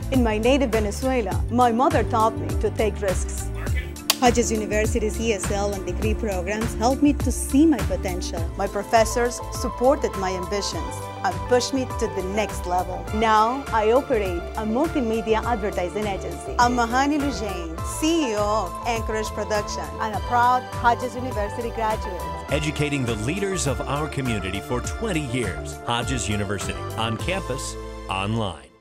In my native Venezuela, my mother taught me to take risks. Hodges University's ESL and degree programs helped me to see my potential. My professors supported my ambitions and pushed me to the next level. Now, I operate a multimedia advertising agency. I'm Majani Lullein, CEO of Anchorage Production and a proud Hodges University graduate. Educating the leaders of our community for 20 years. Hodges University, on campus, online.